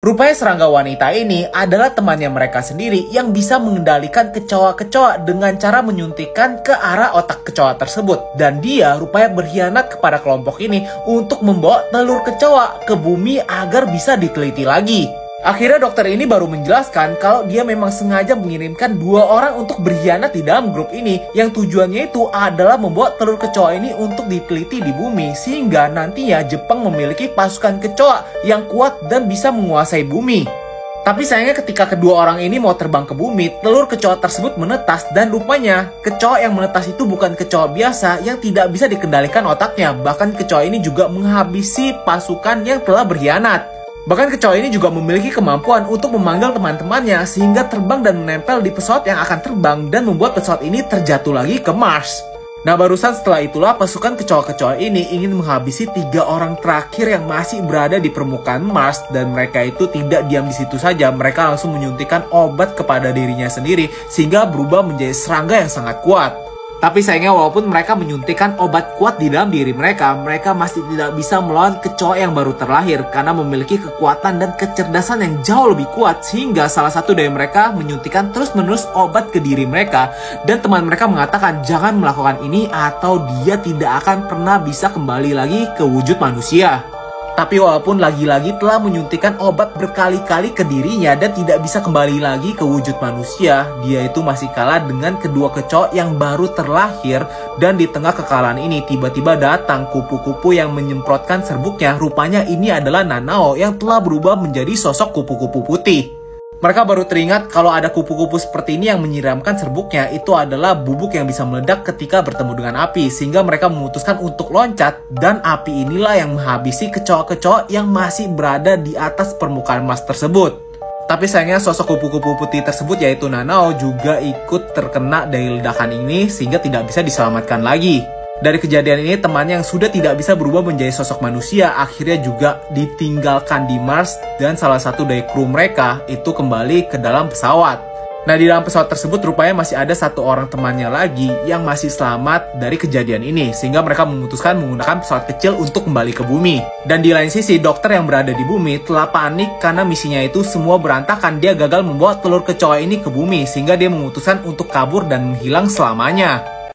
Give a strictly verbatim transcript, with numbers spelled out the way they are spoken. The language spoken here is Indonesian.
Rupanya serangga wanita ini adalah temannya mereka sendiri yang bisa mengendalikan kecoa-kecoa dengan cara menyuntikkan ke arah otak kecoa tersebut. Dan dia rupanya berkhianat kepada kelompok ini untuk membawa telur kecoa ke bumi agar bisa diteliti lagi. Akhirnya dokter ini baru menjelaskan kalau dia memang sengaja mengirimkan dua orang untuk berkhianat di dalam grup ini, yang tujuannya itu adalah membawa telur kecoa ini untuk diteliti di bumi, sehingga nantinya Jepang memiliki pasukan kecoa yang kuat dan bisa menguasai bumi. Tapi sayangnya ketika kedua orang ini mau terbang ke bumi, telur kecoa tersebut menetas, dan rupanya kecoa yang menetas itu bukan kecoa biasa yang tidak bisa dikendalikan otaknya. Bahkan kecoa ini juga menghabisi pasukan yang telah berkhianat. Bahkan kecoa ini juga memiliki kemampuan untuk memanggil teman-temannya sehingga terbang dan menempel di pesawat yang akan terbang dan membuat pesawat ini terjatuh lagi ke Mars. Nah, barusan setelah itulah pasukan kecoa-kecoa ini ingin menghabisi tiga orang terakhir yang masih berada di permukaan Mars, dan mereka itu tidak diam di situ saja. Mereka langsung menyuntikkan obat kepada dirinya sendiri sehingga berubah menjadi serangga yang sangat kuat. Tapi sayangnya walaupun mereka menyuntikkan obat kuat di dalam diri mereka, mereka masih tidak bisa melawan kecoa yang baru terlahir karena memiliki kekuatan dan kecerdasan yang jauh lebih kuat, sehingga salah satu dari mereka menyuntikkan terus-menerus obat ke diri mereka, dan teman mereka mengatakan jangan melakukan ini atau dia tidak akan pernah bisa kembali lagi ke wujud manusia. Tapi walaupun lagi-lagi telah menyuntikkan obat berkali-kali ke dirinya dan tidak bisa kembali lagi ke wujud manusia, dia itu masih kalah dengan kedua kecoa yang baru terlahir. Dan di tengah kekalahan ini tiba-tiba datang kupu-kupu yang menyemprotkan serbuknya. Rupanya ini adalah Nanao yang telah berubah menjadi sosok kupu-kupu putih. Mereka baru teringat kalau ada kupu-kupu seperti ini yang menyiramkan serbuknya itu adalah bubuk yang bisa meledak ketika bertemu dengan api, sehingga mereka memutuskan untuk loncat, dan api inilah yang menghabisi kecoa-kecoa yang masih berada di atas permukaan Mars tersebut. Tapi sayangnya sosok kupu-kupu putih tersebut yaitu Nanao juga ikut terkena dari ledakan ini sehingga tidak bisa diselamatkan lagi. Dari kejadian ini, temannya yang sudah tidak bisa berubah menjadi sosok manusia akhirnya juga ditinggalkan di Mars, dan salah satu dari kru mereka itu kembali ke dalam pesawat. Nah, di dalam pesawat tersebut rupanya masih ada satu orang temannya lagi yang masih selamat dari kejadian ini, sehingga mereka memutuskan menggunakan pesawat kecil untuk kembali ke bumi. Dan di lain sisi, dokter yang berada di bumi telah panik karena misinya itu semua berantakan. Dia gagal membawa telur kecoa ini ke bumi, sehingga dia memutuskan untuk kabur dan menghilang selamanya.